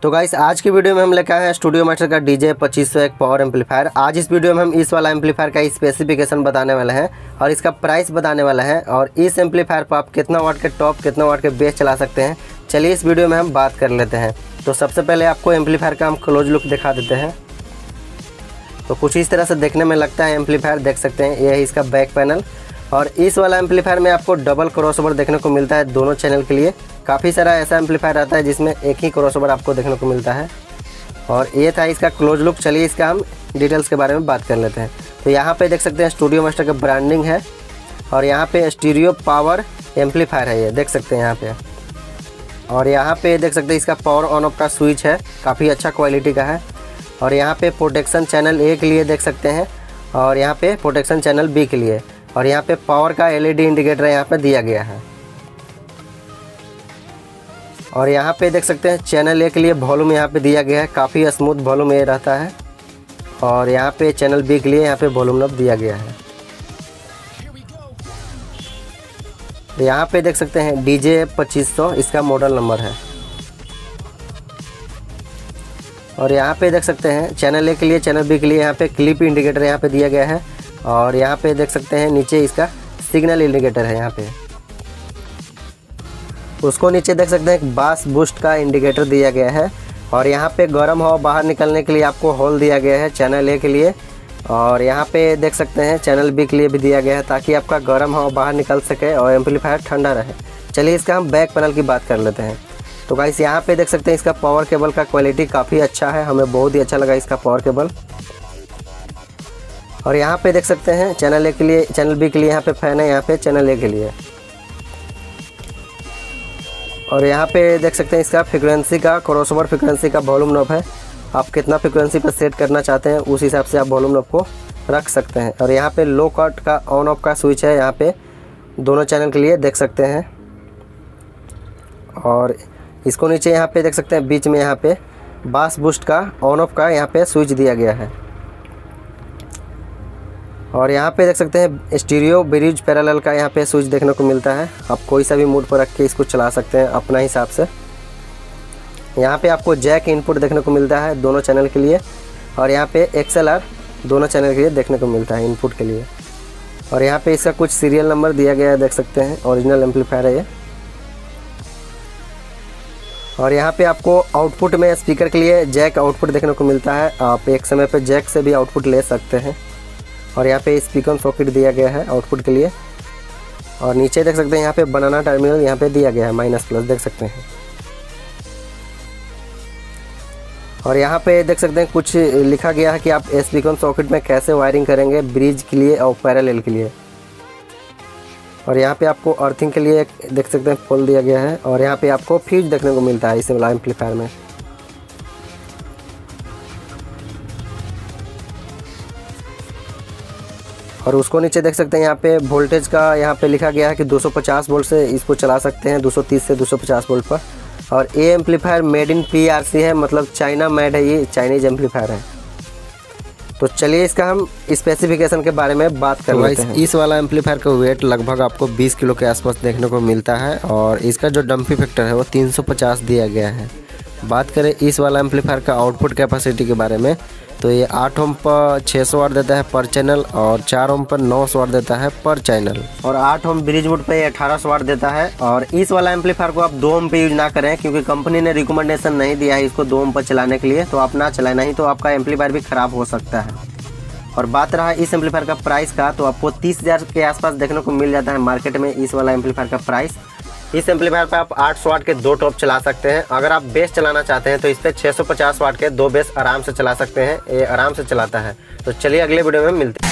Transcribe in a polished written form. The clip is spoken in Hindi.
तो गाइस आज की वीडियो में हम लेकर आए हैं स्टूडियो मास्टर का DJ 2501 पावर एम्पलीफायर। आज इस वीडियो में हम इस वाला एम्पलीफायर का स्पेसिफिकेशन बताने वाले हैं और इसका प्राइस बताने वाला है और इस एम्पलीफायर पर आप कितना वाट के टॉप कितना वाट के बेस चला सकते हैं। चलिए इस वीडियो में हम बात कर लेते हैं। तो सबसे पहले आपको एम्पलीफायर का हम क्लोज लुक दिखा देते हैं। तो कुछ इस तरह से देखने में लगता है एम्पलीफायर, देख सकते हैं। यह है इसका बैक पैनल और इस वाला एम्पलीफायर में आपको डबल क्रॉसओवर देखने को मिलता है दोनों चैनल के लिए। काफ़ी सारा ऐसा एम्पलीफायर आता है जिसमें एक ही क्रॉसओवर आपको देखने को मिलता है। और ये था इसका क्लोज लुक। चलिए इसका हम डिटेल्स के बारे में बात कर लेते हैं। तो यहाँ पे देख सकते हैं स्टूडियो मास्टर का ब्रांडिंग है और यहाँ पे स्टीरियो पावर एम्पलीफायर है, ये देख सकते हैं यहाँ पे। और यहाँ पे देख सकते हैं इसका पावर ऑन ऑफ का स्विच है, काफ़ी अच्छा क्वालिटी का है। और यहाँ पे प्रोटेक्शन चैनल ए के लिए देख सकते हैं और यहाँ पे प्रोटेक्शन चैनल बी के लिए। और यहाँ पे पावर का LED इंडिकेटर यहाँ पे दिया गया है। और यहाँ पे देख सकते हैं चैनल ए के लिए वॉल्यूम यहाँ पे दिया गया है, काफ़ी स्मूथ वॉल्यूम ये रहता है। और यहाँ पे चैनल बी के लिए यहाँ पे वॉल्यूम नॉब दिया गया है। यहाँ पे देख सकते हैं DJ 2500 इसका मॉडल नंबर है। और यहाँ पे देख सकते हैं चैनल ए के लिए चैनल बी के लिए यहाँ पे क्लिप इंडिकेटर यहाँ पे दिया गया है। और यहाँ पे देख सकते हैं नीचे इसका सिग्नल इंडिकेटर है यहाँ पे। उसको नीचे देख सकते हैं एक बास बूस्ट का इंडिकेटर दिया गया है। और यहाँ पे गर्म हवा बाहर निकलने के लिए आपको होल दिया गया है चैनल ए के लिए। और यहाँ पे देख सकते हैं चैनल बी के लिए भी दिया गया है ताकि आपका गर्म हवा बाहर निकल सके और एम्पलीफायर ठंडा रहे। चलिए इसका हम बैक पैनल की बात कर लेते हैं। तो गाइस यहाँ पे देख सकते हैं इसका पावर केबल का क्वालिटी काफ़ी अच्छा है, हमें बहुत ही अच्छा लगा इसका पावर केबल। और यहाँ पे देख सकते हैं चैनल ए के लिए चैनल बी के लिए यहाँ पे फैन है, यहाँ पे चैनल ए के लिए। और यहाँ पे देख सकते हैं इसका फ्रीक्वेंसी का क्रॉसओवर फ्रीक्वेंसी का वॉल्यूम नॉब है। आप कितना फ्रीक्वेंसी पर सेट करना चाहते हैं उस हिसाब से आप वॉल्यूम नॉब को रख सकते हैं। और यहाँ पे लो कट का ऑन ऑफ का स्विच है यहाँ पे दोनों चैनल के लिए, देख सकते हैं। और इसको नीचे यहाँ पे देख सकते हैं बीच में यहाँ पे बास बूस्ट का ऑन ऑफ का यहाँ पे स्विच दिया गया है। और यहाँ पे देख सकते हैं स्टीरियो ब्रिज पैरेलल का यहाँ पे स्विच देखने को मिलता है। आप कोई सा भी मूड पर रख के इसको चला सकते हैं अपना हिसाब से। यहाँ पे आपको जैक इनपुट देखने को मिलता है दोनों चैनल के लिए। और यहाँ पे XLR दोनों चैनल के लिए देखने को मिलता है इनपुट के लिए। और यहाँ पे इसका कुछ सीरियल नंबर दिया गया है, देख सकते हैं। ओरिजिनल एम्पलीफायर है ये। और यहाँ पे आपको आउटपुट में स्पीकर के लिए जैक आउटपुट देखने को मिलता है। आप एक समय पे जैक से भी आउटपुट ले सकते हैं। और यहाँ पे स्पीकर सॉकेट दिया गया है आउटपुट के लिए। और नीचे देख सकते हैं यहाँ पे बनाना टर्मिनल यहाँ पे दिया गया है माइनस प्लस, देख सकते हैं। और यहाँ पे देख सकते हैं कुछ लिखा गया है कि आप स्पीकर सॉकेट में कैसे वायरिंग करेंगे ब्रिज के लिए और पैरेलल के लिए। और यहाँ पे आपको अर्थिंग के लिए देख सकते हैं पोल दिया गया है। और यहाँ पे आपको फ्यूज देखने को मिलता है इस वाला एम्पलीफायर में। और उसको नीचे देख सकते हैं यहाँ पे वोल्टेज का यहाँ पे लिखा गया है कि 250 वोल्ट से इसको चला सकते हैं, 230 से 250 वोल्ट पर। और ये एम्पलीफायर मेड इन PRC है, मतलब चाइना मेड है, ये चाइनीज एम्पलीफायर है। तो चलिए इसका हम स्पेसिफिकेशन के बारे में बात कर लेते हैं। इस वाला एम्पलीफायर का वेट लगभग आपको 20 किलो के आसपास देखने को मिलता है। और इसका जो डंपी फैक्टर है वो 350 दिया गया है। बात करें इस वाला एम्पलीफायर का आउटपुट कैपेसिटी के बारे में, तो ये 8 ओम पर 600 वाट देता है पर चैनल और 4 ओम पर 900 वाट देता है पर चैनल। और 8 ओम ब्रिज वुड पे 1800 वाट देता है। और इस वाला एम्पलीफायर को आप 2 ओम पे यूज ना करें क्योंकि कंपनी ने रिकमेंडेशन नहीं दिया है इसको 2 ओम पर चलाने के लिए, तो आप ना चलाएं, नहीं तो आपका एम्पलीफायर भी ख़राब हो सकता है। और बात रहा इस एम्पलीफायर का प्राइस का, तो आपको 30,000 के आसपास देखने को मिल जाता है मार्केट में इस वाला एम्पलीफायर का प्राइस। इस एम्पलीफायर पर आप 800 वाट के 2 टॉप चला सकते हैं। अगर आप बेस चलाना चाहते हैं तो इस पर 650 वाट के 2 बेस आराम से चला सकते हैं, ये आराम से चलाता है। तो चलिए अगले वीडियो में मिलते हैं।